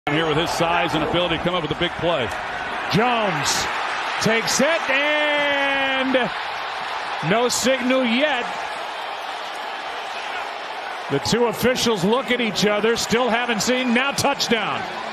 Here with his size and ability to come up with a big play. Jones takes it, and no signal yet. The two officials look at each other, still haven't seen. Now touchdown.